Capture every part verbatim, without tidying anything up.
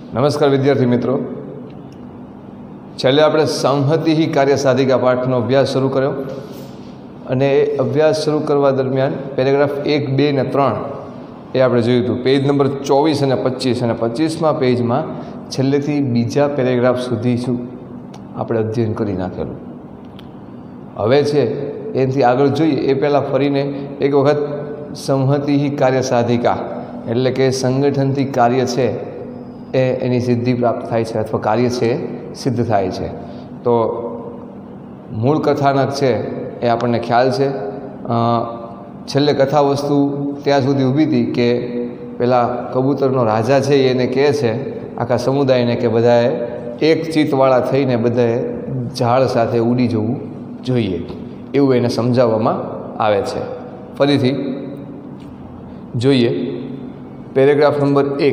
નમસ્કાર વિદ્યાર્થી મિત્રો, છેલ્લે આપણે સંહતિ કાર્યસાધિકા પાઠનો અભ્યાસ શરૂ કર્યો અને એ અભ્યાસ શરૂ કરવા દરમિયાન પેરેગ્રાફ એક બે ને ત્રણ એ આપણે જોયું હતું. પેજ નંબર ચોવીસ અને પચીસ અને પચીસમાં પેજમાં છેલ્લેથી બીજા પેરેગ્રાફ સુધી શું આપણે અધ્યયન કરી નાખેલું. હવે છે એનાથી આગળ જોઈએ એ પહેલાં ફરીને એક વખત સંહતિ કાર્યસાધિકા એટલે કે સંગઠનથી કાર્ય છે એ એની સિદ્ધિ પ્રાપ્ત થાય છે અથવા કાર્ય છે સિદ્ધ થાય છે. તો મૂળ કથાનક છે એ આપણને ખ્યાલ છે. છેલ્લે કથા વસ્તુ ત્યાં સુધી ઊભી હતી કે પેલા કબૂતરનો રાજા છે એને કહે છે આખા સમુદાયને કે બધાએ એક ચિત્તવાળા થઈને બધાએ ઝાડ સાથે ઉડી જવું જોઈએ એવું એને સમજાવવામાં આવે છે. ફરીથી જોઈએ પેરેગ્રાફ નંબર એક,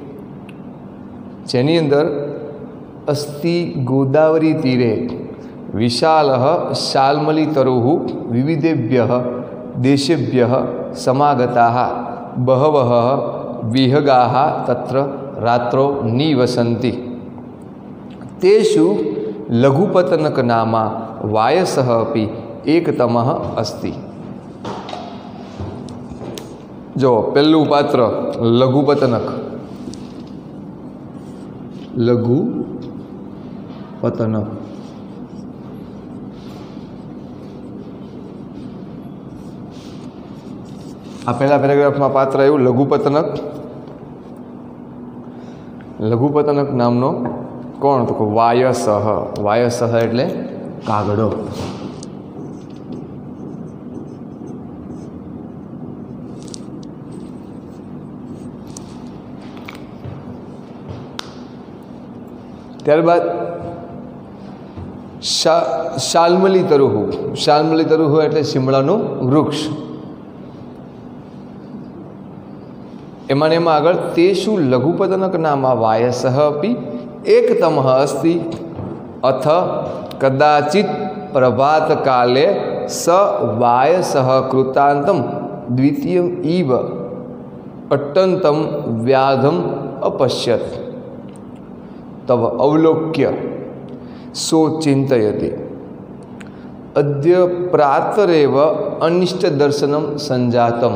જેની અંદર અસ્તિ ગોદાવરી તીરે વિશાલ શાલ્મલી તરુઃ વિવિધેભ્ય દેશેભ્ય સમાગતા બહવ વિહગા તત્ર રાત્રો નિવસંતિ તેષુ લઘુપતનક નામા વાયસ અપી એકતમ અસ્તિ. જો પહેલું પાત્ર લઘુપતનક, લઘુ પતનક આ પહેલા પેરેગ્રાફમાં પાત્ર એવું લઘુપતનક. લઘુપતનક નામનો કોણ? તો વાયસ. વાયસ એટલે કાગડો. ત્યારબાદ શાલ્મલી તરુઃ. શાલ્મલી તરુઃ એટલે શિમળાનું વૃક્ષ. એમાં એમાં આગળ તેષુ લઘુપતનક નામા વાયસ અપી એકતમ અસ્તિ અથ કદાચિત પ્રભાત કાલે સ વાયસ કૃતાંતમ દ્વિતીયમ ઇવ અટંતમ વ્યાધમ અપશ્યત તવ અવલોક્ય સો ચિંતયતિ અદ્ય પ્રાતરેવ અનિષ્ટ દર્શનમ સંજાતમ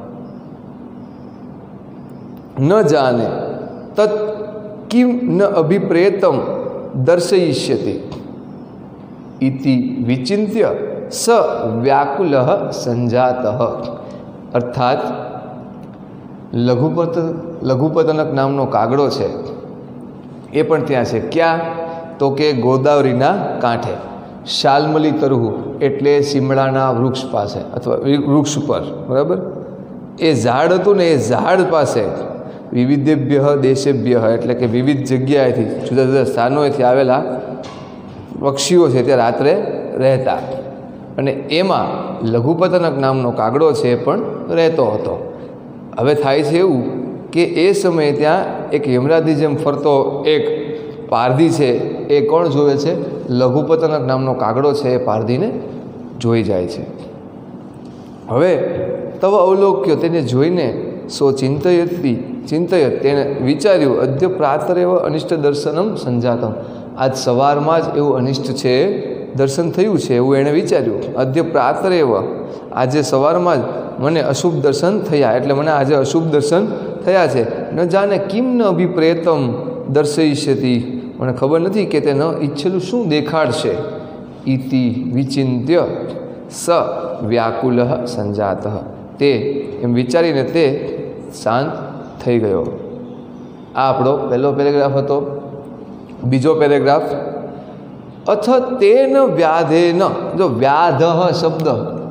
ન જાને તત કિમ ન અભિપ્રેતમ દર્શયિષ્યતિ ઇતિ વિચિંત્ય સ વ્યાકુલ સંજાત. અર્થાત લઘુપત લઘુપતનક નામનો કાગડો છે એ પણ ત્યાં છે. ક્યાં? તો કે ગોદાવરીના કાંઠે. શાલ્મલી તરુઃ એટલે શિમળાના વૃક્ષ પાસે અથવા વૃક્ષ પર, બરાબર. એ ઝાડ હતું ને એ ઝાડ પાસે વિવિધેભ્ય દેશેભ્ય એટલે કે વિવિધ જગ્યાએથી જુદા જુદા સ્થાનોએથી આવેલા પક્ષીઓ છે તે રાત્રે રહેતા અને એમાં લઘુપતનક નામનો કાગડો છે એ પણ રહેતો હતો. હવે થાય છે એવું કે એ સમયે ત્યાં એક યમરાજની જેમ ફરતો એક પારધી છે એ કોણ જોવે છે? લઘુપતનક નામનો કાગડો છે એ પારધીને જોઈ જાય છે. હવે તવ અવલોક્યો તેને જોઈને સો ચિંતયતી ચિંતયત તેણે વિચાર્યું અદ્ય પ્રાતરેવ અનિષ્ટ દર્શનમ સંજાતમ આજ સવારમાં જ એવું અનિષ્ટ છે દર્શન થયું છે એવું એણે વિચાર્યું. અદ્ય પ્રાતરેવ આજે સવારમાં જ મને અશુભ દર્શન થયા એટલે મને આજે અશુભ દર્શન થયા છે. ન જાણે કિમ ન અભિપ્રેતમ દર્શયિષ્યતિ મને ખબર નથી કે તે ન ઈચ્છેલું શું દેખાડશે. ઇતિ વિચિંત્ય સ વ્યાકુલ સંજાત તે એમ વિચારીને તે શાંત થઈ ગયો. આ આપણો પહેલો પેરેગ્રાફ હતો. બીજો પેરેગ્રાફ અથ તેન વ્યાધેન. જો વ્યાધ શબ્દ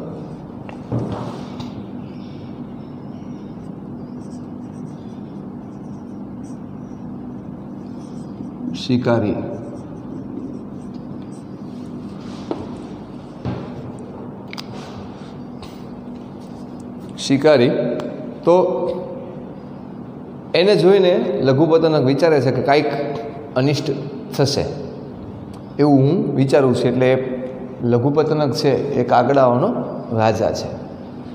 શિકારી, શિકારી તો એને જોઈને લઘુપતનક વિચારે છે કે કાંઈક અનિષ્ટ થશે એવું હું વિચારું છું. એટલે લઘુપતનક છે એ કાગડાઓનો રાજા છે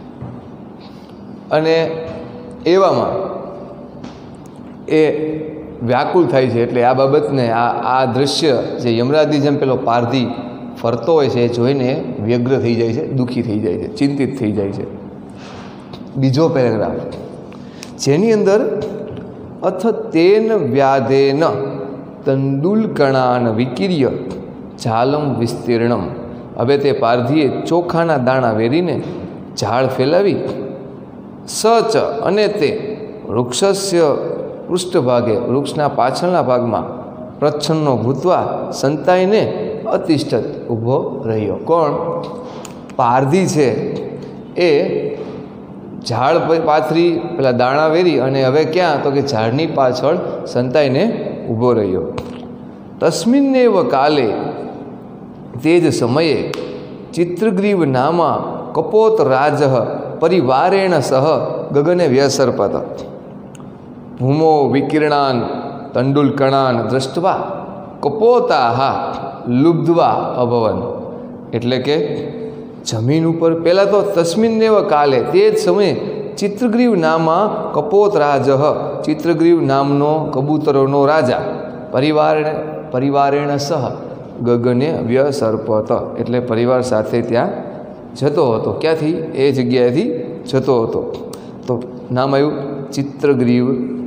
અને એવામાં એ વ્યાકુળ થાય છે. એટલે આ બાબતને આ આ દૃશ્ય જે યમરાજની જેમ પેલો પારધી ફરતો હોય છે એ જોઈને વ્યગ્ર થઈ જાય છે, દુઃખી થઈ જાય છે, ચિંતિત થઈ જાય છે. બીજો પેરેગ્રાફ જેની અંદર અથ તેન વ્યાધેન તંદુલકણાન વિકીર્ય ઝાલમ વિસ્તીર્ણમ. હવે તે પારધીએ ચોખાના દાણા વેરીને ઝાડ ફેલાવી, સચ અને તે વૃક્ષસ્ય પૃષ્ઠભાગે વૃક્ષના પાછળના ભાગમાં પ્રચ્છન્નો ભૂતવા સંતાઈને અતિષ્ઠત ઊભો રહ્યો. કોણ? પારધી છે એ ઝાડ પાથરી પેલા દાણા વેરી અને હવે ક્યાં? તો કે ઝાડની પાછળ સંતાઈને ઊભો રહ્યો. તસ્મિન્નેવ કાલે તે જ સમયે ચિત્રગ્રીવ નામા કપોત રાજ પરિવારેણ સહ ગગને વ્યસર્પત ભૂમો વિકીર્ણાન તંડુલકણાન દ્રષ્ટવા કપોતાહ લુબ્ધવા અભવન. એટલે કે જમીન ઉપર પહેલાં તો તસ્મિન્નેવ કાલે તે જ સમયે ચિત્રગ્રીવ નામા કપોત રાજ ચિત્રગ્રીવ નામનો કબૂતરોનો રાજા પરિવારે પરિવારેણ સહ ગગને વ્યસર્પત એટલે પરિવાર સાથે ત્યાં જતો હતો. ક્યાંથી? એ જગ્યાએથી જતો હતો. તો નામ આવ્યું ચિત્રગ્રીવ.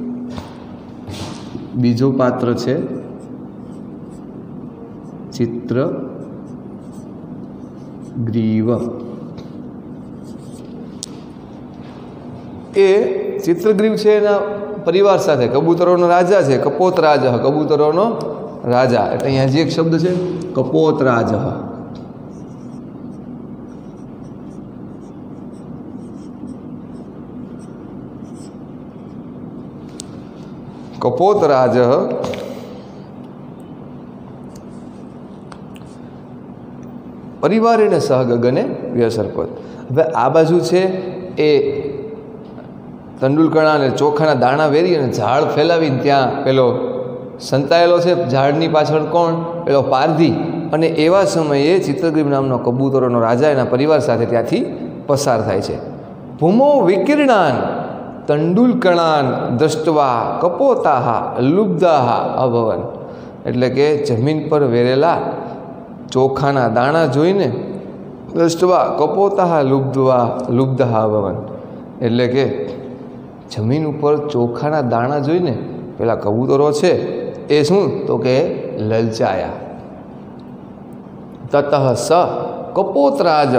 બીજું પાત્ર છે ચિત્રગ્રીવ. એ ચિત્રગ્રીવ છે એના પરિવાર સાથે કબૂતરોનો રાજા છે. કપોત રાજ કબૂતરોનો રાજા એટલે અહીંયા જે એક શબ્દ છે કપોત રાજ. કપોત રાજ પરિવારેણ સહ ગગને વ્યસર્પત. હવે આ બાજુ છે એ તંડુલકણા અને ચોખાના દાણા વેરી અને ઝાડ ફેલાવીને ત્યાં પેલો સંતાયેલો છે. ઝાડની પાછળ કોણ? પેલો પારધી. અને એવા સમયે ચિત્રગ્રીવ નામનો કબૂતરોનો રાજા એના પરિવાર સાથે ત્યાંથી પસાર થાય છે. ભૂમો વિકીર્ણાન તંડુલકણાન દ્રષ્ટવા કપોતાહ લુબ્ધાહ અભવન. એટલે કે જમીન પર વેરેલા ચોખાના દાણા જોઈને દ્રષ્ટવા કપોતાહ લુબ્ધવા લુબ્ધાહ અભવન. એટલે કે જમીન ઉપર ચોખાના દાણા જોઈને પેલા કબૂતરો છે એ શું? તો કે લલચાયા. તતઃ સ કપોતરાજ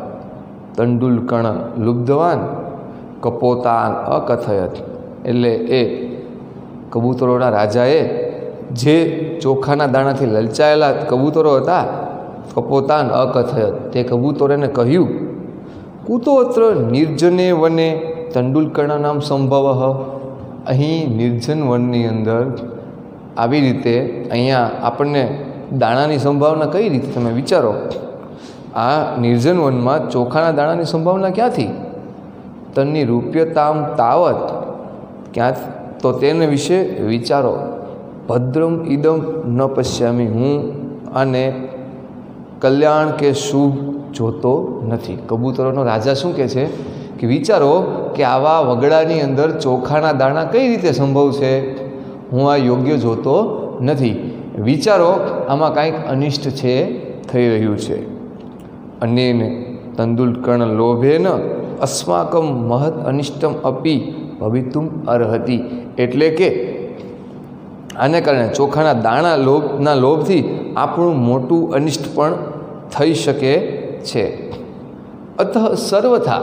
તંડુલકણ લુબ્ધવાન કપોતાન અકથયત. એટલે એ કબૂતરોના રાજાએ જે ચોખાના દાણાથી લલચાયેલા કબૂતરો હતા કપોતાન અકથયત તે કબૂતરોને કહ્યું કુતોત્ર નિર્જને વને તંડુલકર્ણ નામ સંભવ. અહીં નિર્જન વનની અંદર આવી રીતે અહીંયા આપણને દાણાની સંભાવના કઈ રીતે? તમે વિચારો, આ નિર્જન વનમાં ચોખાના દાણાની સંભાવના ક્યાંથી? તન્ની રૂપ્યતામ તાવત ક્યાં? તો તેને વિશે વિચારો. ભદ્રમ ઇદમ ન પશ્યામી. હું આને કલ્યાણ કે શુભ જોતો નથી. કબૂતરોનો રાજા શું કહે છે કે વિચારો કે આવા વગડાની અંદર ચોખાના દાણા કઈ રીતે સંભવ છે? હું આ યોગ્ય જોતો નથી. વિચારો, આમાં કાંઈક અનિષ્ટ છે થઈ રહ્યું છે. અન્યને તંદુલકર્ણ લોભેન અસ્માકમ મહદ અનિષ્ટમ અપી ભવિતુમ અર્હતિ. એટલે કે આને કારણે ચોખાના દાણા લોભના લોભથી આપણું મોટું અનિષ્ટ પણ થઈ શકે છે. અતઃ સર્વથા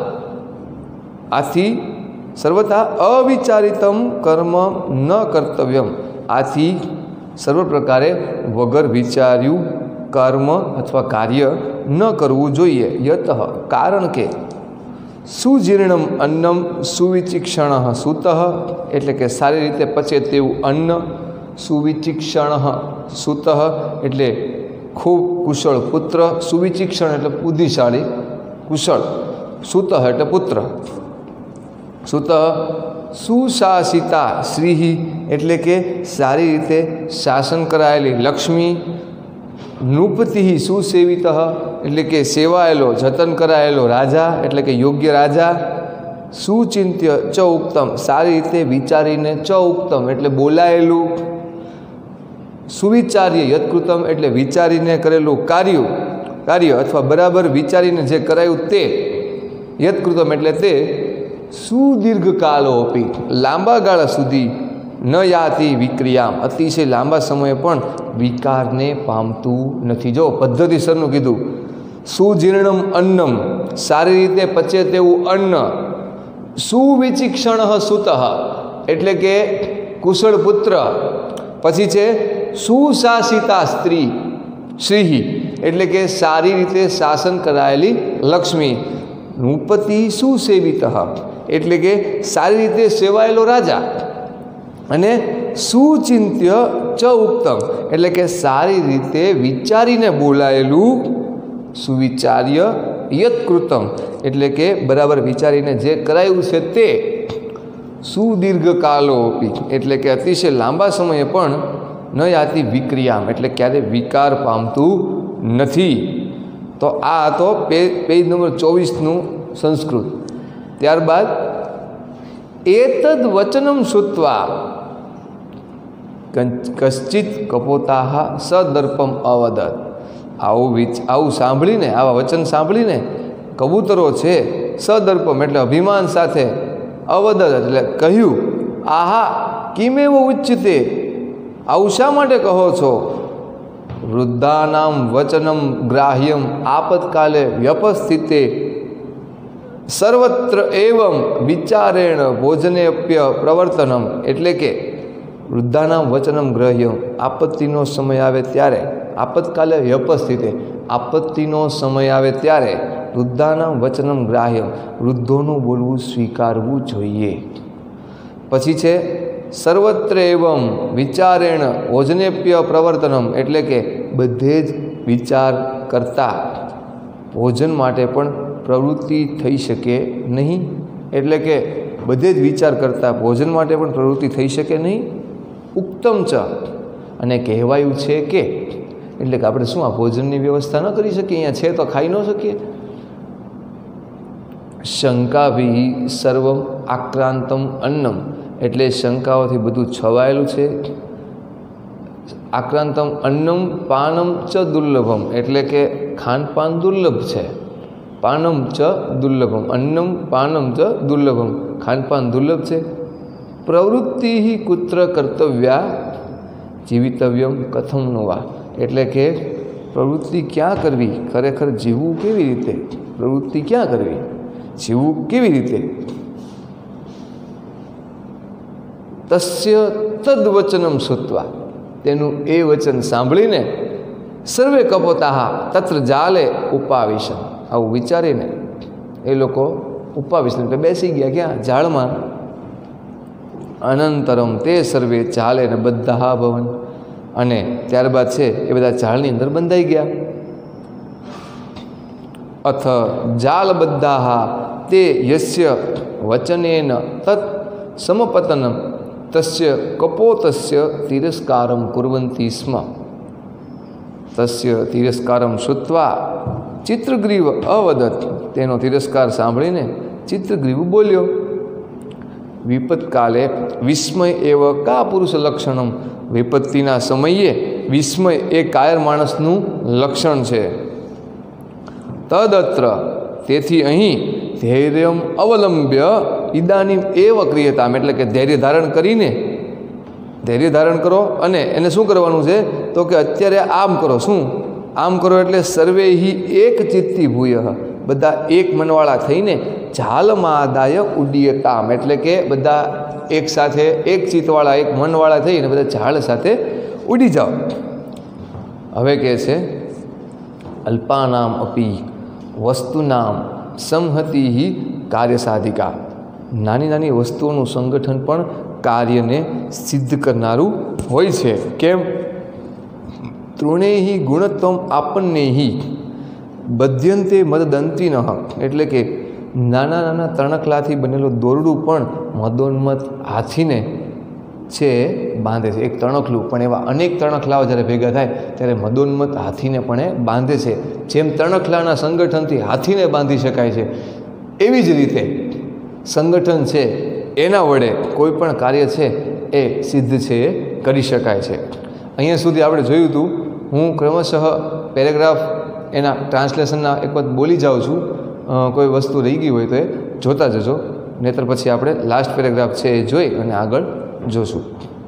આથી સર્વથા અવિચારિતમ કર્મ ન કર્તવ્યમ. આથી સર્વ પ્રકારે વગર વિચાર્યું કર્મ અથવા કાર્ય ન કરવું જોઈએ. યતઃ કારણ કે સુજીર્ણમ અન્નમ સુવિચિક્ષણ સુતઃ. એટલે કે સારી રીતે પચે તેવું અન્ન. સુવિચિક્ષણ સુતઃ એટલે ખૂબ કુશળ પુત્ર. સુવિચિક્ષણ એટલે બુદ્ધિશાળી, કુશળ. સુતઃ એટલે પુત્ર. સુતઃ સુશાસિતા શ્રીહિ એટલે કે સારી રીતે શાસન કરાયેલી લક્ષ્મી. નૃપતિ સુસેવિત એટલે કે સેવાયેલો જતન કરાયેલો રાજા એટલે કે યોગ્ય રાજા. સુચિંત્ય ચ ઉક્તમ, સારી રીતે વિચારીને, ચ ઉક્તમ એટલે બોલાયેલું, સુવિચાર્ય યત્કૃતમ એટલે વિચારીને કરેલું કાર્ય કાર્ય અથવા બરાબર વિચારીને જે કરાયું તે, યત્કૃતમ એટલે તે સુદીર્ઘકાલો અપી લાંબા ગાળા સુધી, ન યાતિ વિક્રિયામ અતિશય લાંબા સમયે પણ વિકારને પામતું નથી. જો પદ્ધતિસરનું કીધું. સુજીર્ણમ અન્નમ સારી રીતે પચે તેવું અન્ન, સુવિચિક્ષણ સુત એટલે કે કુશળ પુત્ર, પછી છે સુશાસિતા સ્ત્રી શ્રી એટલે કે સારી રીતે શાસન કરાયેલી લક્ષ્મી, નૃપતિ સુસેવિત એટલે કે સારી રીતે સેવાયેલો રાજા, અને સુચિંત્ય ચ ઉક્તમ એટલે કે સારી રીતે વિચારીને બોલાયેલું, સુવિચાર્ય યત્કૃતમ એટલે કે બરાબર વિચારીને જે કરાયું છે તે, સુદીર્ઘકાલો એટલે કે અતિશય લાંબા સમયે પણ ન યાતિ વિક્રિયામ એટલે ક્યારે વિકાર પામતું નથી. તો આ તો પેજ નંબર ચોવીસનું સંસ્કૃત. ત્યારબાદ એતદ વચનમ શ્રુત્વા કશ્ચિત કપોતાહ સદર્પમ અવદત. આવું વિચ આવું સાંભળીને, આવા વચન સાંભળીને કબૂતરો છે સદર્પમ એટલે અભિમાન સાથે, અવદત એટલે કહ્યું, આહા કિમેવ ઉચ્યતે આવું શા માટે કહો છો? વૃદ્ધાનામ વચનમ ગ્રાહ્યમ આપતકાલે વ્યપસ્થિતે સર્વત્ર એવં વિચારેણ ભોજનેપ્ય પ્રવર્તનમ એટલે કે વૃદ્ધાનામ વચનમ ગ્રાહ્યમ આપત્તિનો સમય આવે ત્યારે, આપતકાલે વ્યપસ્થિતે આપત્તિનો સમય આવે ત્યારે, વૃદ્ધાનામ વચનમ ગ્રાહ્યમ વૃદ્ધોનું બોલવું સ્વીકારવું જોઈએ. પછી છે સર્વત્ર એવં વિચારેણ ભોજનેપ્ય પ્રવર્તનમ એટલે કે બધે જ વિચાર કરતાં ભોજન માટે પણ પ્રવૃત્તિ થઈ શકે નહીં, એટલે કે બધે જ વિચાર કરતાં ભોજન માટે પણ પ્રવૃત્તિ થઈ શકે નહીં. ઉક્તમ ચ અને કહેવાયું છે કે, એટલે કે આપણે શું આ ભોજનની વ્યવસ્થા ન કરી શકીએ? અહીંયા છે તો ખાઈ ન શકીએ. શંકાભિ સર્વમ આક્રાંતમ અન્નમ એટલે શંકાઓથી બધું છવાયેલું છે. આક્રાંતમ અન્નમ પાનમ ચ દુર્લભમ એટલે કે ખાનપાન દુર્લભ છે. પાનમ ચ દુર્લભમ અન્નમ પાનમ ચ દુર્લભમ ખાનપાન દુર્લભ છે. પ્રવૃત્તિ કુત્ર કર્તવ્યા જીવિતવ્યમ કથમ નવા એટલે કે પ્રવૃત્તિ ક્યાં કરવી, ખરેખર જીવવું કેવી રીતે, પ્રવૃત્તિ ક્યાં કરવી, જીવવું કેવી રીતે. તસ્ય તદ્વચનમ શ્રુત્વા તેનું એ વચન સાંભળીને સર્વે કપોતાહ તત્ર જાલે ઉપાવિશન આવું વિચારીને એ લોકો ઉપાવિશન એટલે બેસી ગયા ક્યાં? ઝાડમાં. અનંતરમ તે સર્વે ચાલે ને બધા ભવન અને ત્યારબાદ છે એ બધા ઝાડની અંદર બંધાઈ ગયા. અથ જાલ બધા તે યસ્ય વચનેન તત સમપતનમ તસ્ય કપોતસ્ય તિરસ્કારમ કુર્વંતી સ્મ. તસ્ય તિરસ્કારમ શ્રુત્વા ચિત્રગ્રીવ અવદત તેનો તિરસ્કાર સાંભળીને ચિત્રગ્રીવ બોલ્યો. વિપત્કાલે વિસ્મય એવ કા પુરુષ લક્ષણમ વિપત્તિના સમયે વિસ્મય એ કાયર માણસનું લક્ષણ છે. તદત્ર તેથી અહીં ધૈર્યમ અવલંબ્ય ઇદાનીમ એવ ક્રિયતામ એટલે કે ધૈર્ય ધારણ કરીને, ધૈર્ય ધારણ કરો અને એને શું કરવાનું છે તો કે અત્યારે આમ કરો. શું આમ કરો એટલે સર્વે હિ એક ચિત્તી ભૂય બધા એક મનવાળા થઈને ઝાલમાદાય ઉડ્ડિયતામ એટલે કે બધા એક સાથે એક ચિત્તવાળા એક મનવાળા થઈને બધા ઝાડ સાથે ઉડી જાઓ. હવે કહે છે અલ્પાનામ અપી વસ્તુનામ સંહતિ કાર્ય સાધિકા નાની નાની વસ્તુઓનું સંગઠન પણ કાર્યને સિદ્ધ કરનારું હોય છે. કેમ? તૃણેહી ગુણત્વમ આપન્નેહી બધ્યંતે મદદંતી ન એટલે કે નાના નાના તણખલાથી બનેલું દોરડું પણ મદોન્મત હાથીને છે બાંધે છે. એક તણખલું પણ એવા અનેક તણખલાઓ જ્યારે ભેગા થાય ત્યારે મદોન્મત હાથીને પણ એ બાંધે છે. જેમ તણખલાના સંગઠનથી હાથીને બાંધી શકાય છે એવી જ રીતે સંગઠન છે એના વડે કોઈ પણ કાર્ય છે એ સિદ્ધ છે એ કરી શકાય છે. અહીંયા સુધી આપણે જોયું હતું. હું ક્રમશઃ પેરેગ્રાફ એના ટ્રાન્સલેશનના એક વખત બોલી જાઉં છું. કોઈ વસ્તુ રહી ગઈ હોય તો એ જોતા જજો, નહીતર પછી આપણે લાસ્ટ પેરેગ્રાફ છે એ જોઈ અને આગળ જોશું.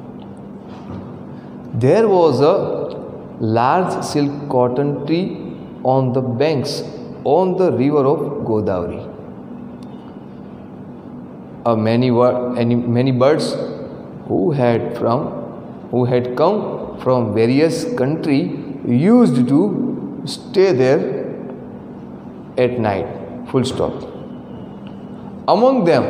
There was a large silk cotton tree on the banks on the river of Godavari. Uh, many, many birds who had from who had come from various country used to stay there at night. Full stop. Among them,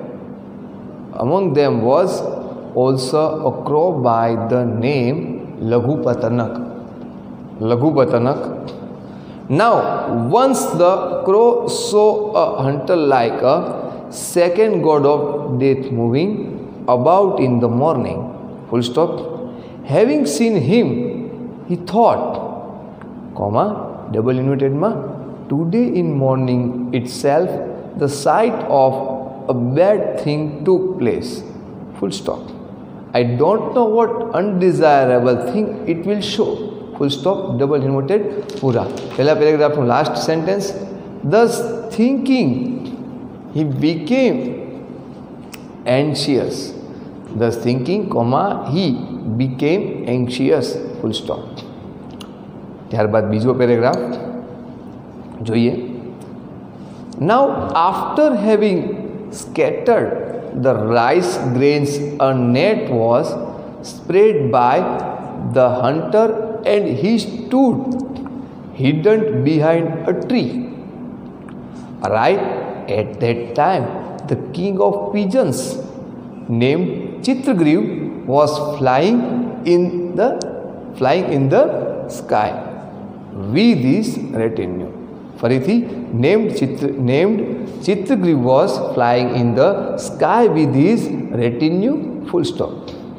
among them was also a crow by the name Laghupatanak. Laghupatanak. Now, once the crow saw a hunter like a second god of death moving about in the morning. Full stop. Having seen him, he thought, comma, double inverted ma, today in morning itself the sight of a bad thing took place. Full stop. I don't know what undesirable thing it will show. Full stop. Double inverted pura. Pehla paragraph no last sentence. Thus thinking, he became anxious. Thus thinking, comma, he became anxious. Full stop. ત્યારબાદ બીજો paragraph જોઈએ. Now after having scattered the rice grains, a net was spread by the hunter and he stood hidden behind a tree. Right at that time the king of pigeons named Chitragriv was flying in the flying in the sky with his retinue. ફરીથી named Chitra, named Chitragriv was flying in the sky with his retinue. Full stop.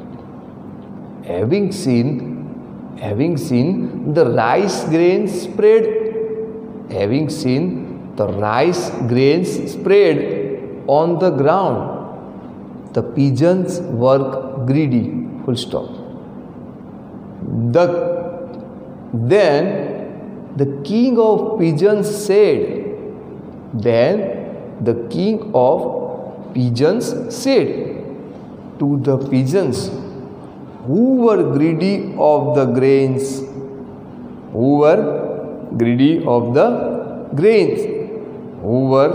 Having seen having seen the rice grains spread having seen the rice grains spread on the ground, the pigeons were greedy. Full stop. The then the king of pigeons said, then the king of pigeons said to the pigeons who were greedy of the grains, who were greedy of the grains, who were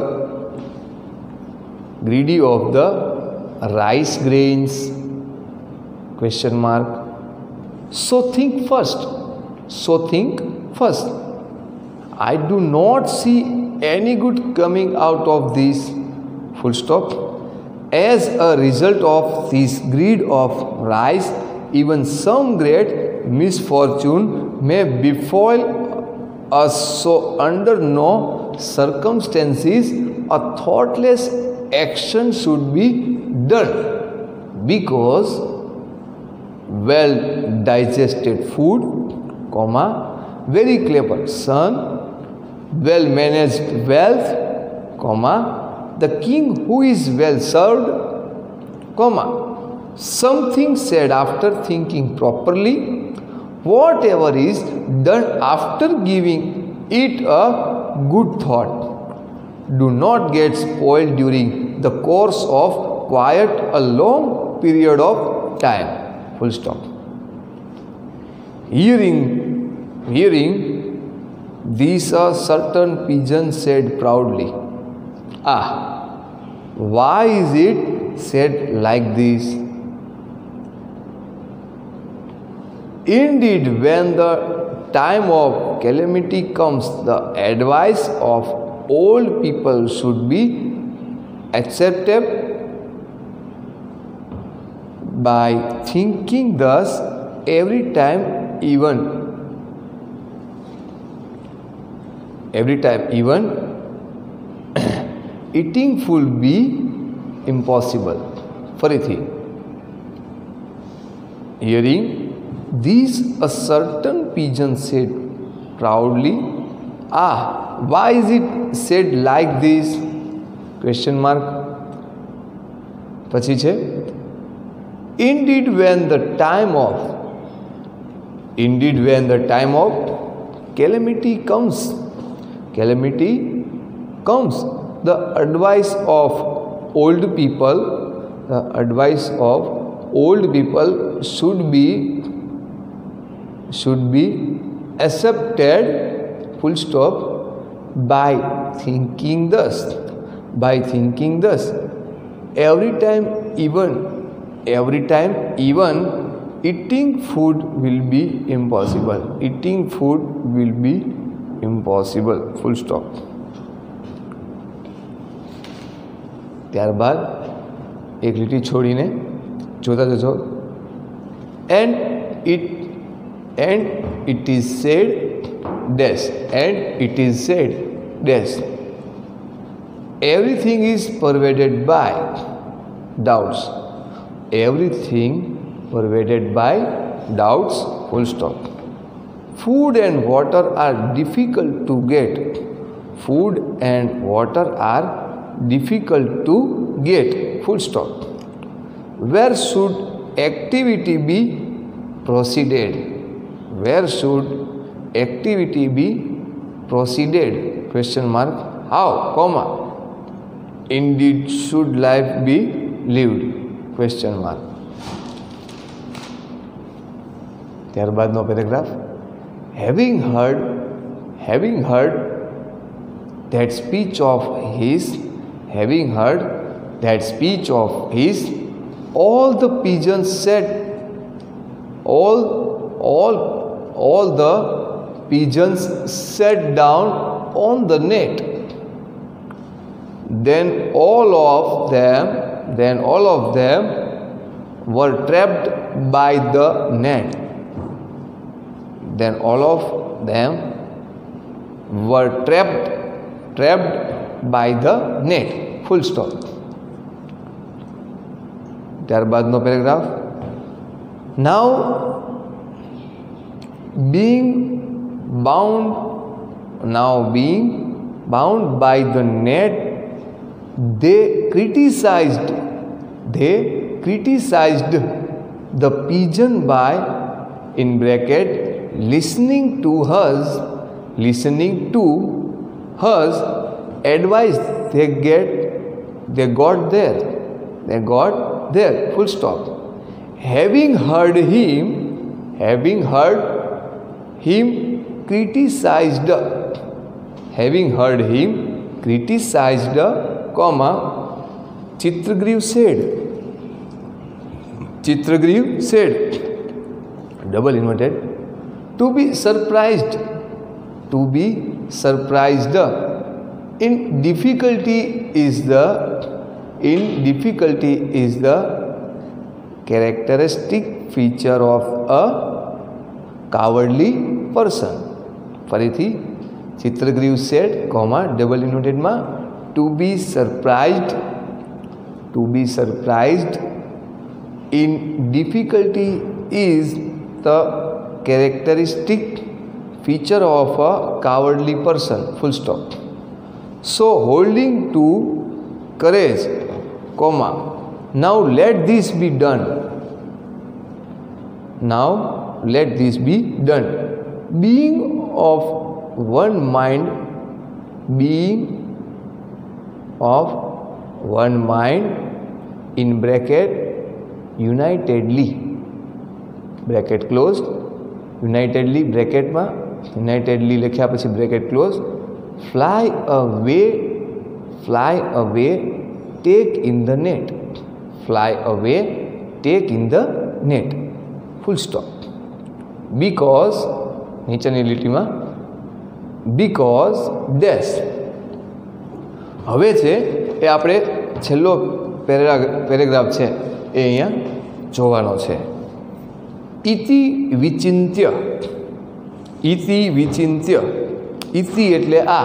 greedy of the rice grains, question mark. So think first, so think first. I do not see any good coming out of this. Full stop. As a result of this greed of rice, even some great misfortune may befall us. So under no circumstances a thoughtless action should be done, because well digested food, comma, very clever son, well managed wealth, comma, the king who is well served, comma, something said after thinking properly, whatever is done after giving it a good thought, do not get spoiled during the course of quite a long period of time. Full stop. Hearing, hearing these a certain pigeon said proudly, ah, why is it said like this? Indeed, when the time of calamity comes, the advice of old people should be accepted. By thinking thus every time, even every time even eating will be impossible. ફરીથી. Hearing this, a certain pigeon said proudly, ah, why is it said like this? Question mark. પછી છે indeed when the time of indeed when the time of calamity comes calamity comes the advice of old people the advice of old people should be should be accepted full stop by thinking thus by thinking thus every time even every time even eating food will be impossible eating food will be impossible full stop. ત્યારબાદ એક લીટી છોડીને જોતા જજો and it and it is said dash and it is said dash everything is pervaded by doubts everything pervaded by doubts full stop. Food and water are difficult to get food and water are difficult to get full stop. Where should activity be proceeded where should activity be proceeded question mark how comma indeed should life be lived question mark. ત્યારબાદનો paragraph having heard having heard that speech of his having heard that speech of his all the pigeons said all all all the pigeons sat down on the net then all of them then all of them were trapped by the net then all of them were trapped trapped by the net full stop. ત્યારબાદનો paragraph now being bound now being bound by the net they criticized they criticized the pigeon by in bracket listening to hers listening to hers advice they get they got there they got there full stop. Having heard him having heard him criticized having heard him criticized comma Chitragriv said Chitragriv said double inverted to be surprised to be surprised in difficulty is the in difficulty is the characteristic feature of a cowardly person. ફરીથી Chitragriv said comma double inverted માં to be surprised to be surprised in difficulty is the characteristic feature of a cowardly person full stop. So holding to courage comma now let this be done now let this be done being of one mind being of one mind in bracket unitedly bracket closed unitedly bracket માં unitedly લખ્યા પછી bracket closed fly away fly away take in the net fly away take in the net full stop. Because નીચેની લીટીમાં because dash હવે છે એ આપણે છેલ્લો paragraph છે એ અહીંયા જોવાનો છે. ઇતિ વિચિંત્ય ઇતિ વિચિંત્ય ઇતિ એટલે આ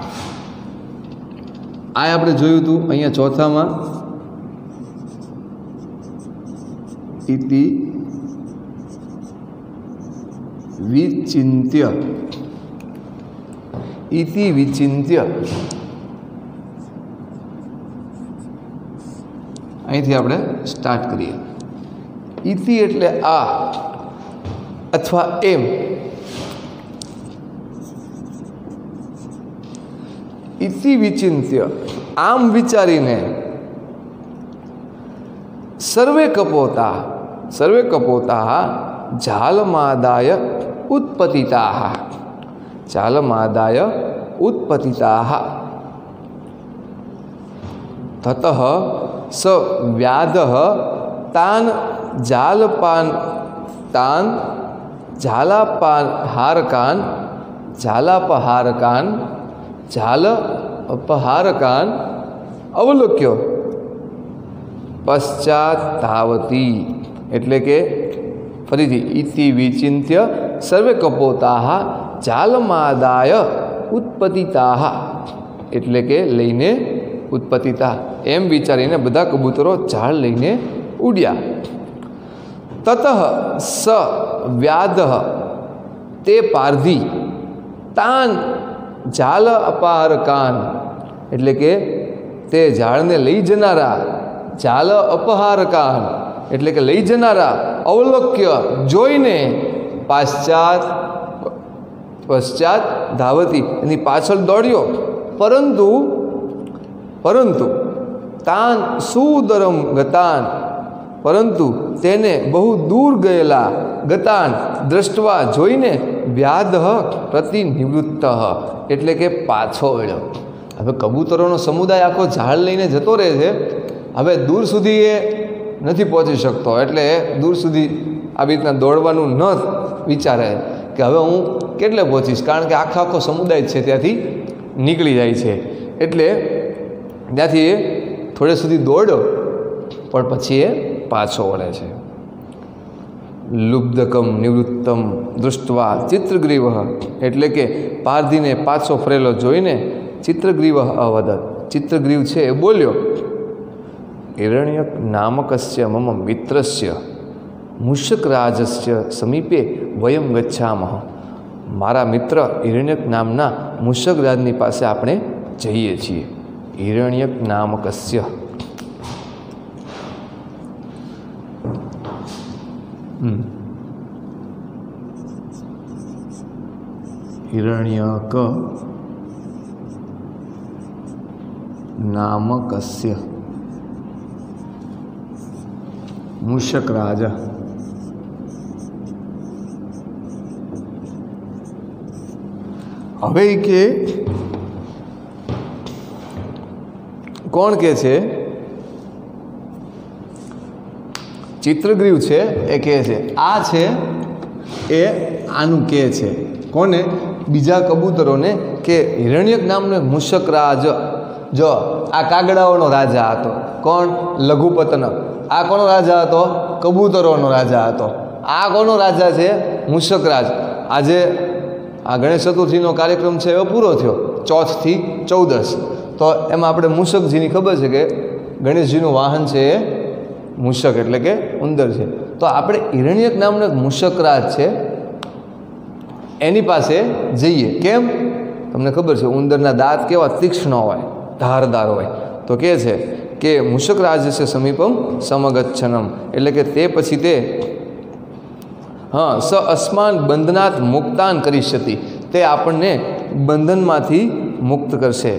આ આપણે જોયું હતું અહીંયા ચોથામાં ઇતિ વિચિંત્ય ઇતિ વિચિંત્ય અહીંથી આપણે સ્ટાર્ટ કરીએ. ઇતિ એટલે આ અથવા એમ. ઇતિ વિચિંત્ય, આમ વિચારીને, સર્વે કપોતા, સર્વે કપોતા જાલમાદાય ઉત્પતિતા, જાલમાદાય ઉત્પતિતા. તતઃ સ વ્યાધ તાન જાલપાન તાન જાલાપાન હારકાન જાલાપહારકાન જાલ અપહારકાન અવલોક્યો પશ્ચાત ધાવતી. એટલે કે ફરીથી ઇતિ વિચિંત્ય સર્વે કપોતા જાલમાદાય ઉત્પતિતા, એટલે કે લઈને ઉત્પતિતા, એમ વિચારીને બધા કબૂતરો ઝાડ લઈને ઉડ્યા. તતઃ સ વ્યાધ, તે પારધી, તાન જાલ અપહારકાન, એટલે કે તે ઝાડને લઈ જનારા, જાલ અપહારકાન એટલે કે લઈ જનારા, અવલોક્ય જોઈને, પાશ્ચાત પશ્ચાત ધાવતી એની પાછળ દોડ્યો. પરંતુ પરંતુ તાન સુદરમ ગતાન, પરંતુ તેને બહુ દૂર ગયેલા, ગતાન દ્રષ્ટવા જોઈને, વ્યાધ પ્રતિનિવૃત્ત એટલે કે પાછો વળ્યો. હવે કબૂતરોનો સમુદાય આખો ઝાડ લઈને જતો રહે છે. હવે દૂર સુધી એ નથી પહોંચી શકતો, એટલે દૂર સુધી આવી રીતના દોડવાનું ન વિચારે કે હવે હું કેટલે પહોંચીશ, કારણ કે આખો આખો સમુદાય છે ત્યાંથી નીકળી જાય છે. એટલે ત્યાંથી એ થોડે સુધી દોડ્યો, પણ પછી એ પાછો વળે છે. લુબ્ધકમ નિવૃત્તમ દૃષ્ટવા ચિત્રગ્રીવ, એટલે કે પારધીને પાછો ફરેલો જોઈને ચિત્રગ્રીવ અવદત, ચિત્રગ્રીવ છે એ બોલ્યો, હિરણ્યક નામકસ્ય મમ મિત્રસ્ય મૂષકરાજસ્ય સમીપે વયમ ગચ્છામઃ. મારા મિત્ર હિરણ્યક નામના મૂષકરાજની પાસે આપણે જઈએ છીએ. હિરણ્યક નામકસ્ય, હિરણ્યક નામકસ્ય મૂષકરાજ. હવે કે કોણ કે છે? ચિત્રગ્રીવ છે એ કહે છે, આ છે એ આનું કહે છે. કોને? બીજા કબૂતરોને કે હિરણ્યક નામનો મૂષકરાજ, જો આ કાગડાઓનો રાજા હતો. કોણ? લઘુપતન. આ કોનો રાજા હતો? કબૂતરોનો રાજા હતો. આ કોનો રાજા છે? મૂષકરાજ. આજે આ ગણેશ ચતુર્થીનો કાર્યક્રમ છે એવો પૂરો થયો, ચોથથી ચૌદસ. તો એમાં આપણે મૂષકજીની ખબર છે કે ગણેશજીનું વાહન છે એ મૂષક એટલે કે ઉંદર છે. તો આપણે હિરણ્યક નામનો એક મૂષકરાજ છે એની પાસે જઈએ. કેમ? તમને ખબર છે ઉંદરના દાંત કેવા તીક્ષ્ણ હોય, ધારદાર હોય. તો કહે છે કે મૂષકરાજ છે સમીપમ સમગચ્છનમ, એટલે કે તે પછી તે હા સ અસ્માન બંધનાત મુક્તાન કરી શકી, તે આપણને બંધનમાંથી મુક્ત કરશે.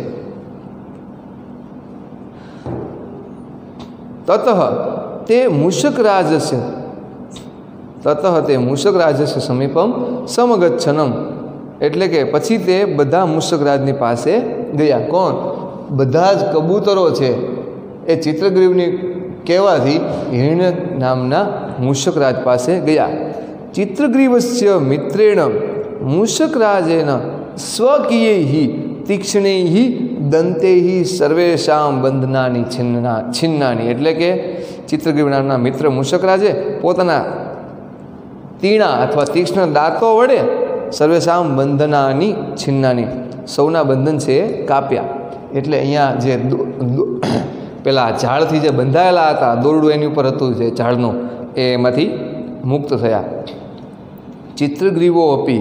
તતઃ તે મૂષકરાજસ્ય, તતઃ તે મૂષકરાજસ્ય સમીપમ સમગચ્છનમ, એટલે કે પછી તે બધા મૂષકરાજની પાસે ગયા. કોણ? બધા જ કબૂતરો છે એ ચિત્રગ્રીવની કહેવાથી હિરણ્યક નામના મૂષકરાજ પાસે ગયા. ચિત્રગ્રીવસ્ય મિત્રેણ મૂષકરાજેન સ્વકીયૈ તીક્ષ્ણૈ દંતૈ સર્વેષામ બંધનાની છિન્ના છિન્નાની, એટલે કે ચિત્રગ્રીવ નામના મિત્ર મૂષકરાજે પોતાના તીણા અથવા તીક્ષ્ણ દાંતો વડે સર્વેષામ બંધનાની છિન્નાની, સૌના બંધન છે એ કાપ્યા. એટલે અહીંયા જે પેલા ઝાડથી જે બંધાયેલા હતા, દોરડું એની ઉપર હતું જે ઝાડનું, એ એમાંથી મુક્ત થયા. ચિત્રગ્રીવો અપી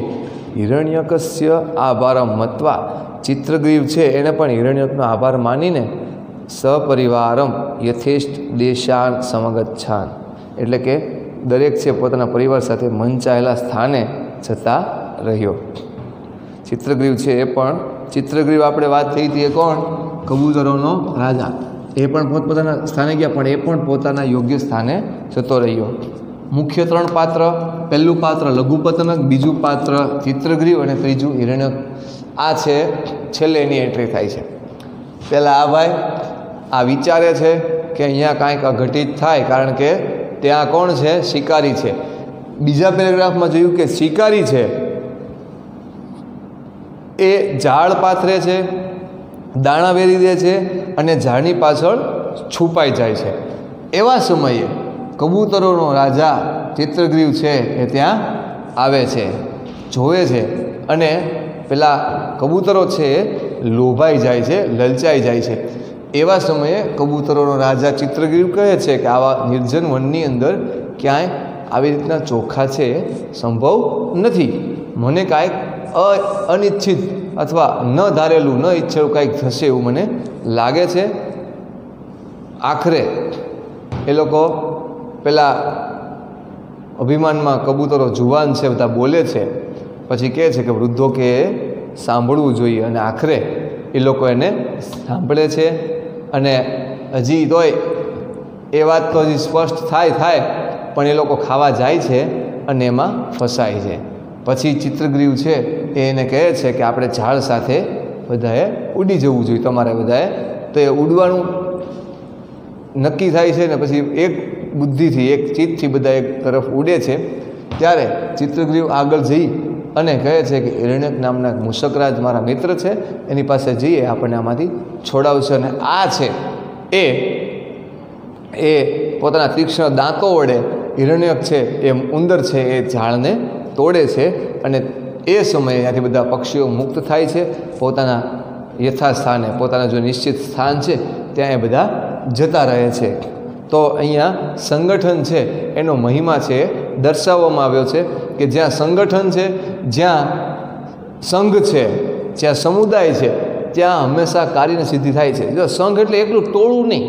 હિરણ્યકસ્ય આભારમ મત્વા, ચિત્રગ્રીવ છે એણે પણ હિરણ્યકનો આભાર માનીને સપરિવારમ યથેષ્ટ દેશાન સમગચ્છાન, એટલે કે દરેક છે પોતાના પરિવાર સાથે મન ચાહેલા સ્થાને જતા રહ્યો. ચિત્રગ્રીવ છે એ પણ, ચિત્રગ્રીવ આપણે વાત થઈ હતી એ કોણ? કબૂતરોનો રાજા. એ પણ પોતપોતાના સ્થાને ગયા, પણ એ પણ પોતાના યોગ્ય સ્થાને જતો રહ્યો. મુખ્ય ત્રણ પાત્ર, પહેલું પાત્ર લઘુપતનક, બીજું પાત્ર ચિત્રગ્રીવ અને ત્રીજું હિરણ્યક. આ છે છેલ્લે એની એન્ટ્રી થાય છે. પહેલાં આ ભાઈ આ વિચારે છે કે અહીંયા કાંઈક અઘટિત થાય, કારણ કે ત્યાં કોણ છે? શિકારી છે. બીજા પેરેગ્રાફમાં જોયું કે શિકારી છે એ ઝાડ પાથરે છે, દાણા વેરી દે છે અને ઝાડની પાછળ છુપાઈ જાય છે. એવા સમયે કબૂતરોનો રાજા ચિત્રગ્રીવ છે એ ત્યાં આવે છે, જોવે છે, અને પેલા કબૂતરો છે એ લોભાઈ જાય છે, લલચાઈ જાય છે. એવા સમયે કબૂતરોનો રાજા ચિત્રગ્રીવ કહે છે કે આવા નિર્જન વનની અંદર ક્યાંય આવી રીતના ચોખા છે સંભવ નથી. મને કાંઈક અનિચ્છિત અથવા ન ધારેલું, ન ઈચ્છેલું કાંઈક થશે એવું મને લાગે છે. આખરે એ લોકો પેલા અભિમાનમાં કબૂતરો જુવાન છે બધા બોલે છે, પછી કહે છે કે વૃદ્ધો કે સાંભળવું જોઈએ, અને આખરે એ લોકો એને સાંભળે છે. અને હજી તોય એ વાત તો હજી સ્પષ્ટ થાય થાય પણ એ લોકો ખાવા જાય છે અને એમાં ફસાય છે. પછી ચિત્રગ્રીવ છે એ એને કહે છે કે આપણે ઝાડ સાથે બધાએ ઉડી જવું જોઈએ, તમારે બધાએ. તો એ ઉડવાનું નક્કી થાય છે ને પછી એક બુદ્ધિથી, એક ચિત્તથી બધા એક તરફ ઉડે છે. ત્યારે ચિત્રગ્રીવ આગળ જઈ અને કહે છે કે હિરણ્યક નામના એક મુશકરાજ મારા મિત્ર છે, એની પાસે જઈએ, આપણને આમાંથી છોડાવશે. અને આ છે એ એ પોતાના તીક્ષ્ણ દાંતો વડે હિરણ્યક છે એ ઉંદર છે એ ઝાડને તોડે છે, અને એ સમયે ત્યાંથી બધા પક્ષીઓ મુક્ત થાય છે, પોતાના યથાસ્થાને, પોતાના જો નિશ્ચિત સ્થાન છે ત્યાં એ બધા જતા રહે છે. તો અહીંયા સંગઠન છે એનો મહિમા છે દર્શાવવામાં આવ્યો છે કે જ્યાં સંગઠન છે, જ્યાં સંઘ છે, જ્યાં સમુદાય છે, ત્યાં હંમેશા કાર્યની સિદ્ધિ થાય છે. જો સંઘ એટલે એકલું ટોળું નહીં,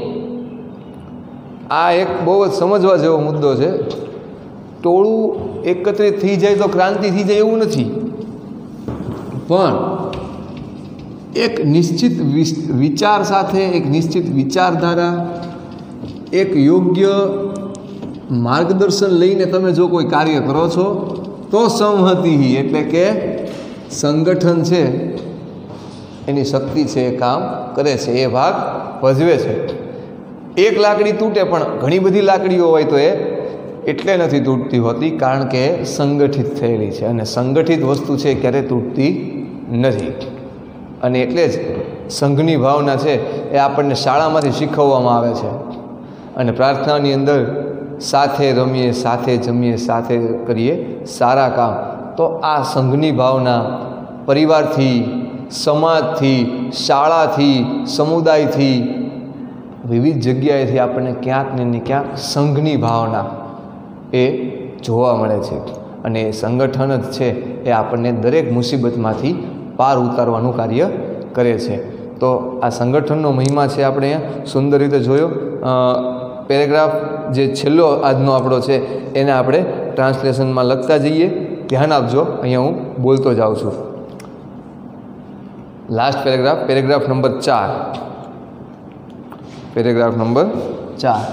આ એક બહુ જ સમજવા જેવો મુદ્દો છે. ટોળું એકત્રિત થઈ જાય તો ક્રાંતિ થઈ જાય એવું નથી, પણ એક નિશ્ચિત વિચાર સાથે, એક નિશ્ચિત વિચારધારા, એક યોગ્ય માર્ગદર્શન લઈને તમે જો કોઈ કાર્ય કરો છો તો સંહતિ, એટલે કે સંગઠન છે એની શક્તિ છે એ કામ કરે છે, એ ભાગ ભજવે છે. એક લાકડી તૂટે પણ ઘણી બધી લાકડીઓ હોય તો એ એટલે નથી તૂટતી હોતી, કારણ કે સંગઠિત થયેલી છે, અને સંગઠિત વસ્તુ છે ક્યારેય તૂટતી નથી. અને એટલે જ સંઘની ભાવના છે એ આપણને શાળામાંથી શીખવવામાં આવે છે. અને પ્રાર્થનાની અંદર સાથે રમીએ, સાથે જમીએ, સાથે કરીએ સારા કામ. તો આ સંઘની ભાવના પરિવારથી, સમાજથી, શાળાથી, સમુદાયથી, વિવિધ જગ્યાએથી આપણને ક્યાંક ને ક્યાંક સંઘની ભાવના એ જોવા મળે છે. અને એ સંગઠન જ છે એ આપણને દરેક મુસીબતમાંથી પાર ઉતારવાનું કાર્ય કરે છે. તો આ સંગઠનનો મહિમા છે આપણે અહીંયા સુંદર રીતે જોયો. પેરેગ્રાફ જે છેલ્લો આજનો આપણો છે એને આપણે ટ્રાન્સલેશનમાં લખતા જઈએ. ધ્યાન આપજો, અહીંયા હું બોલતો જાઉં છું. લાસ્ટ પેરેગ્રાફ, પેરેગ્રાફ નંબર ચાર, પેરેગ્રાફ નંબર ચાર.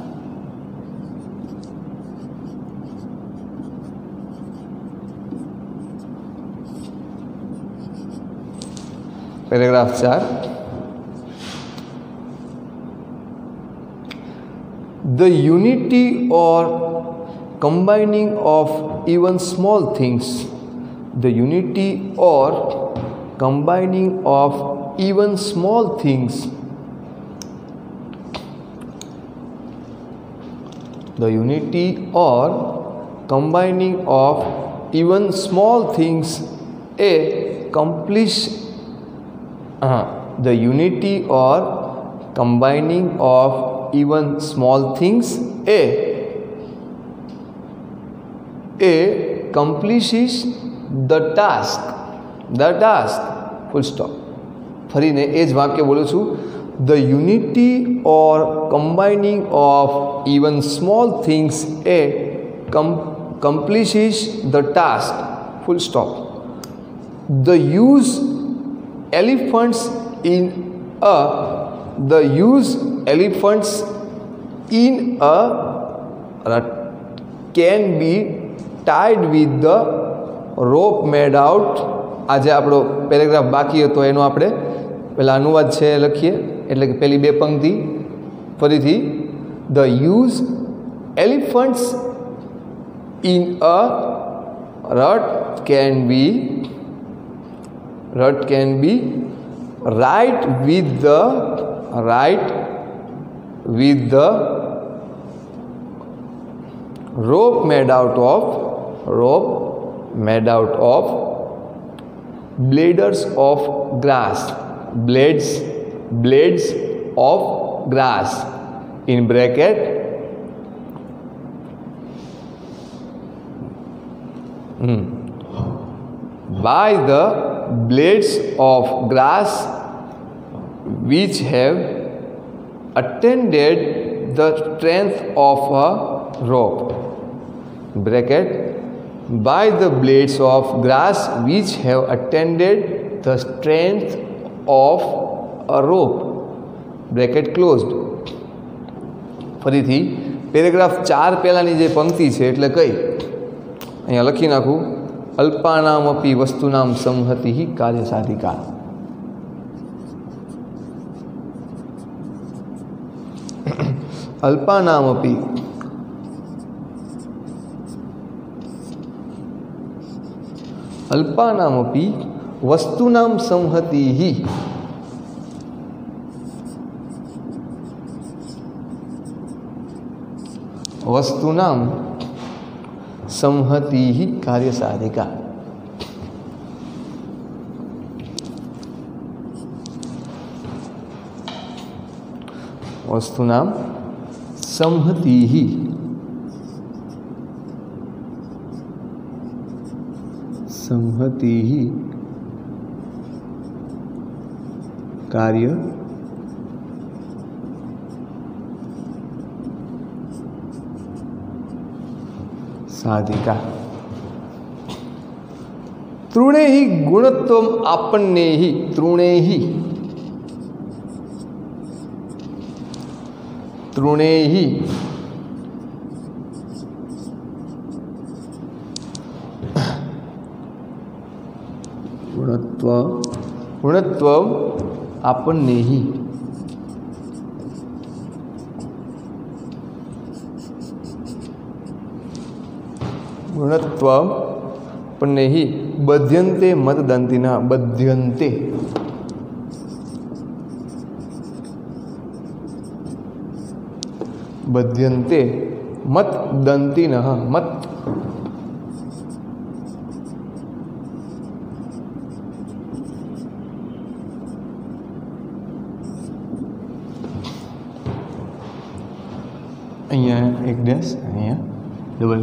પેરેગ્રાફ ચાર. The unity or combining of even small things, the unity or combining of even small things, the unity or combining of even small things accomplish uh, the unity or combining of even small things a a accomplishes the task, the task, full stop. ફરીને એ જ વાક્ય બોલું છું. the unity or combining of even small things a com- accomplishes the task. Full stop. The use elephants in a the use elephants in a rut can be tied with the rope made out. આજે આપણો paragraph બાકી હતો એનો આપણે પહેલાં અનુવાદ છે લખીએ, એટલે કે પહેલી બે પંક્તિ ફરીથી. The use elephants in a rut can be rut can be right with the right with the rope made out of rope made out of blades of grass blades blades of grass in bracket hmm. by the blades of grass which have attended the strength of a rope bracket by the blades of grass which have attended the strength of a rope bracket closed. ફરીથી paragraph ચાર પહેલાંની જે પંક્તિ છે એટલે કઈ અહીંયા લખી નાખું. અલ્પાનામપી વસ્તુનામ સંહતિ કાર્યસાધિકા. અલ્પાનામપી अल्पानामपि वस्तूनां संहतिः वस्तूनां संहतिः कार्यसाधिका. वस्तूनां संहतिः संहतिः कार्य साधिका. तृणेहि गुणत्वम् आपन्नेहि तृणेहि तृणेहि गुणत्व गुणत्वम् आपन्नेहि गुणत्वम् आपन्नेहि बध्यन्ते मतदन्तिनः बध्यन्ते बध्यन्ते मतदन्तिनः मत અહીંયા એક ડેશ અહીંયા ડબલ.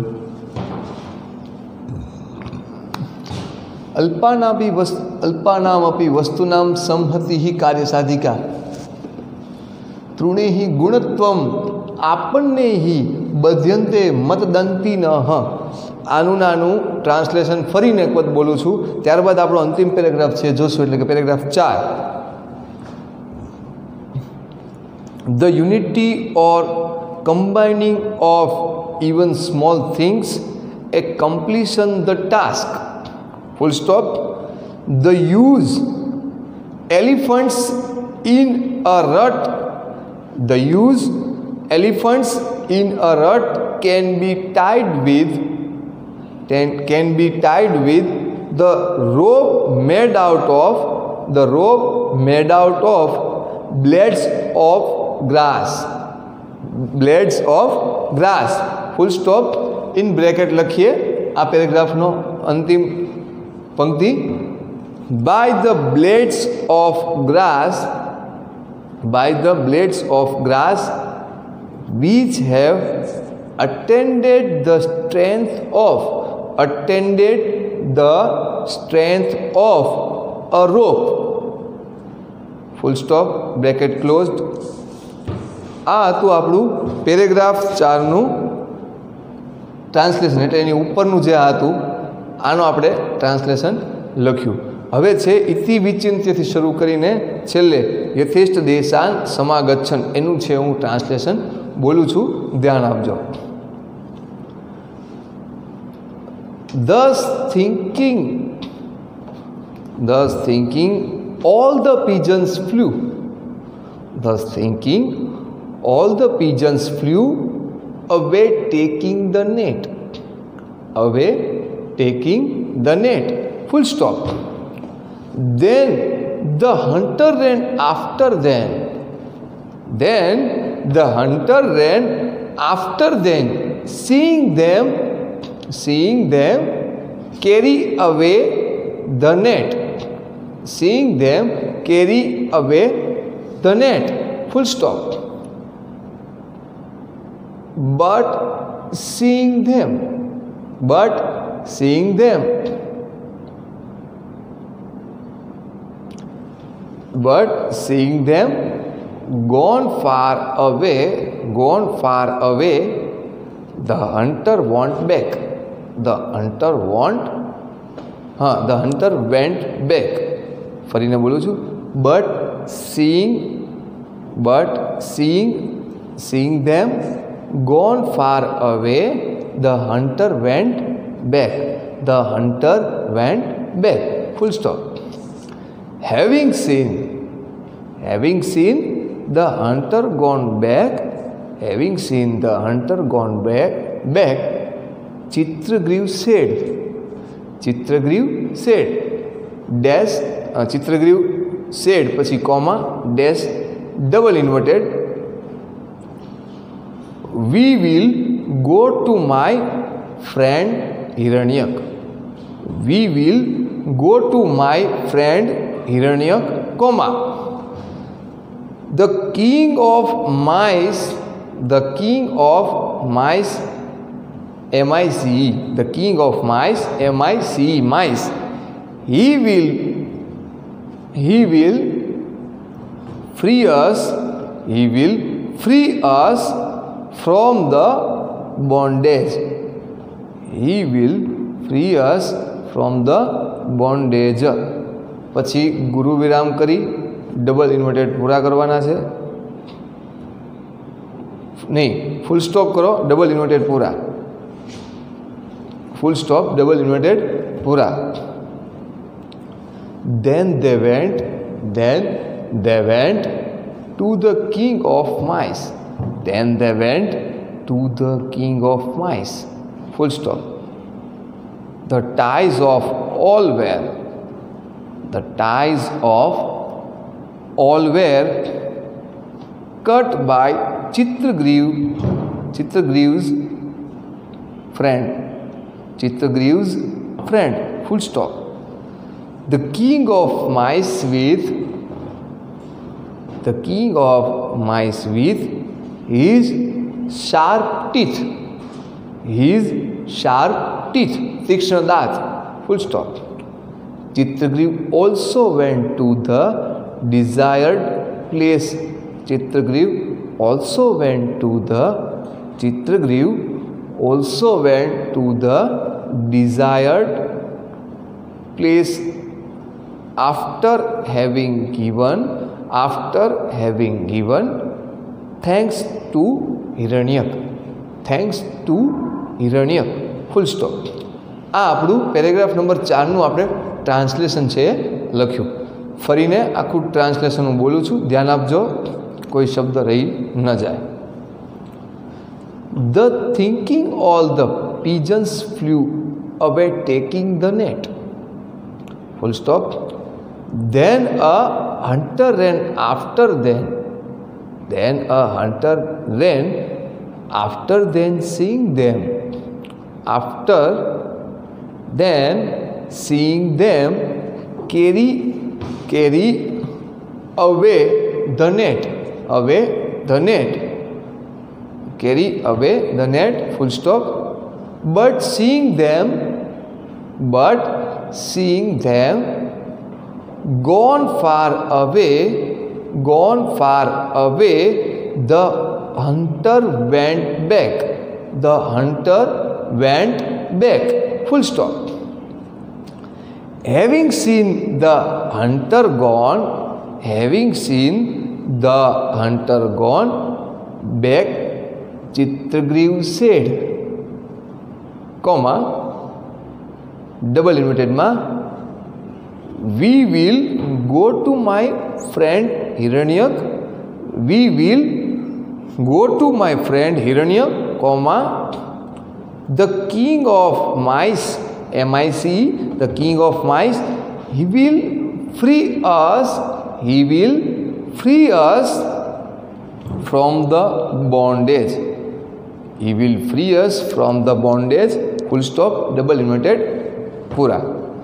अल्पानापि वस्तु अल्पानामपि वस्तूनां संहतिः कार्यसाधिका. तृणेः गुणत्वम् आपन्नेः बध्यन्ते मतदन्तिनः. આનું નાનું ટ્રાન્સલેશન ફરીને એક વખત બોલું છું, ત્યારબાદ આપણો અંતિમ પેરેગ્રાફ છે જોશું, એટલે કે પેરેગ્રાફ ચાર. The unity or combining of even small things a completion the task. Full stop. The use elephants in a rut the use elephants in a rut can be tied with can be tied with the rope made out of the rope made out of blades of grass blades of grass. Full stop. in bracket લખીએ આ પેરેગ્રાફનો અંતિમ પંક્તિ. by the blades of grass by the blades of grass which have attended the strength of attended the strength of a rope. Full stop, bracket closed. આ હતું આપણું paragraph ચારનું translation, એટલે એની ઉપરનું જે આ હતું આનું આપણે ટ્રાન્સલેશન લખ્યું. હવે છે ઇતિ વિચિંત્યથી શરૂ કરીને છેલ્લે યથેષ્ટ દેશાન સમાગચ્છન, એનું છે હું ટ્રાન્સલેશન બોલું છું, ધ્યાન આપજો. Thus thinking, thus thinking, all the pigeons flew. Thus thinking, all the pigeons flew away, taking the net. Away, taking the net. Full stop. Then the hunter ran after them. Then the hunter ran after them, seeing them, seeing them carry away the net. Seeing them carry away the net. Full stop. But seeing them, but seeing them, but seeing them gone far away, gone far away, the hunter went back. The hunter went, हाँ, the hunter went back. ફરીને બોલું છું. But seeing, but seeing, seeing them gone far away, the hunter went back. The hunter went back. Full stop. Having seen, having seen the hunter gone back, having seen the hunter gone back, back, Chitragriv said, Chitragriv said, dash, uh, Chitragriv said, પછી comma, dash, double inverted, we will go to my friend Hiranyak. We will go to my friend Hiranyak, comma, the king of mice, the king of mice, M I C E, the king of mice, M I C E, mice, he will, he will free us, he will free us from the bondage. He will free us from the bondage. પછી ગુરુ વિરામ કરી double inverted પૂરા કરવાના છે. નહીં, full stop કરો, double inverted પૂરા. ફૂલ સ્ટોપ, ડબલ ઇન્વર્ટેડ પૂરા. Then they went, then they went to the king of mice. Then they went to the king of mice. Full stop. The ties of all were, the ties of all were cut by Chitragriv, Chitragriv's friend, Chitragriv's friend. Full stop. The king of mice with, the king of mice with his sharp teeth, his sharp teeth, तीक्ष्ण दांत. Full stop. Chitragriv also went to the desired place. Chitragriv also went to the, Chitragriv also went to the desired place after having given, after having given thanks to Hiranyak. Thanks to Hiranyak. Full stop. આ આપણું paragraph number ચારનું આપણે translation છે એ લખ્યું. ફરીને આખું translation હું બોલું છું, ધ્યાન આપજો, કોઈ શબ્દ રહી ન જાય. The thinking all the pigeons flew away, taking the net. Full stop. Then a hunter ran after them. Then a hunter ran after them, seeing them. After then seeing them carry, carry away the net. Away the net. Carry away the net. Full stop. But seeing them, but seeing them gone far away, gone far away, the hunter went back. The hunter went back. Full stop. Having seen the hunter gone, having seen the hunter gone back, Chitragriv said, comma, double inverted ma, we will go to my friend Hiranyak, we will go to my friend Hiranyak, comma, the king of mice, M I C E, the king of mice, he will free us, he will free us from the bondage. He will free us from the bondage. Full stop, double inverted, pura.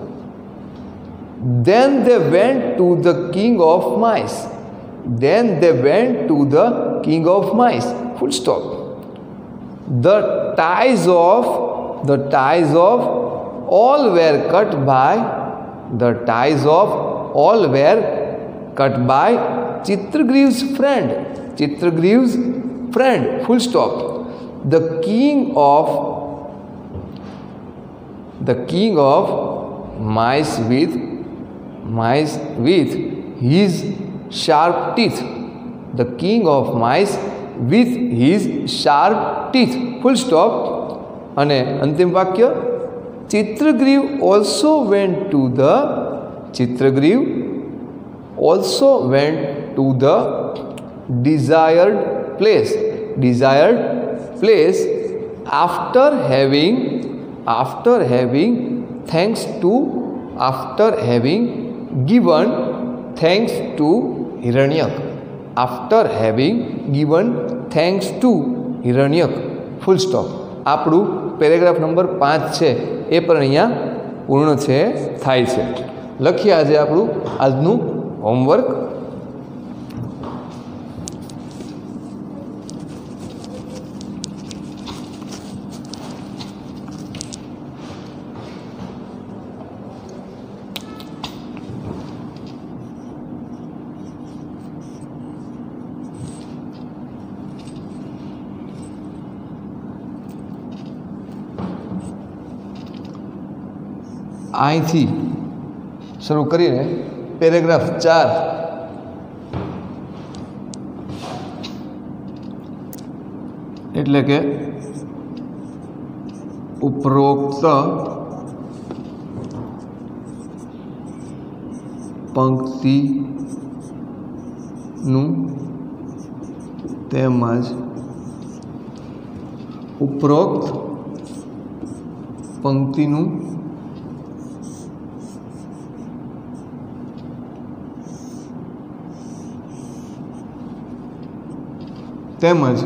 Then they went to the king of mice. Then they went to the king of mice. Full stop. The ties of, the ties of all were cut by, the ties of all were cut by Chitragriv's friend. Chitragriv's friend. Full stop. The king of, the king of mice with, mice with his sharp teeth. The king of mice with his sharp teeth. Full stop. અને અંતિમ વાક્ય, Chitragriv also went to the, Chitragriv also went to the desired place, desired place after having, after having thanks to, after having given thanks to Hiranyak, after having given thanks to Hiranyak. Full stop. આપણું paragraph number પાંચ છે એ પણ અહીંયા પૂર્ણ છે થાય છે. લખીએ આજે આપણું આજનું હોમવર્ક. અહીંથી શરૂ કરીને પેરેગ્રાફ ચાર એટલે કે ઉપરોક્ત પંક્તિનું તેમજ ઉપરોક્ત પંક્તિનું તેમજ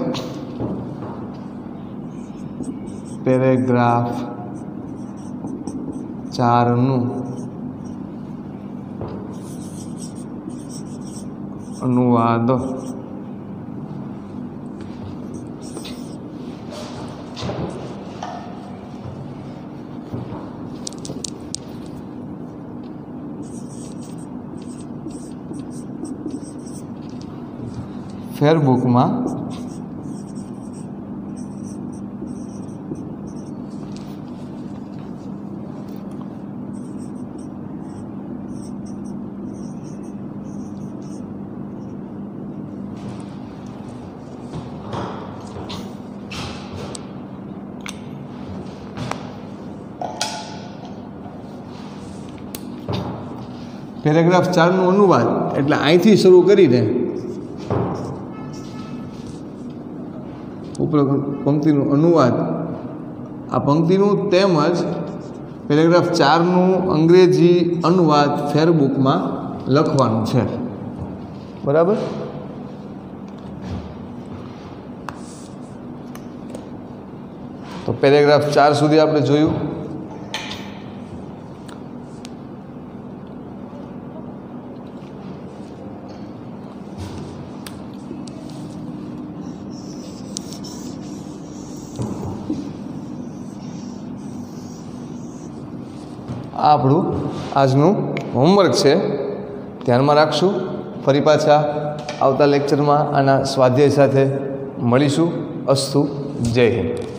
પેરેગ્રાફ ચારનું અનુવાદ. ફેરબુકમાં પેરેગ્રાફ ચારનું અનુવાદ એટલે અહીંથી શરૂ કરીને ઉપરોક્ત પંક્તિનું અનુવાદ, આ પંક્તિનું તેમજ પેરેગ્રાફ ચારનું અંગ્રેજી અનુવાદ ફેરબુકમાં લખવાનું છે. બરાબર. તો પેરેગ્રાફ ચાર સુધી આપણે જોયું. આ આપણું આજનું હોમવર્ક છે, ધ્યાનમાં રાખશું. ફરી પાછા આવતા લેક્ચરમાં આના સ્વાધ્યાય સાથે મળીશું. અસ્તુ. જય હિન્દ.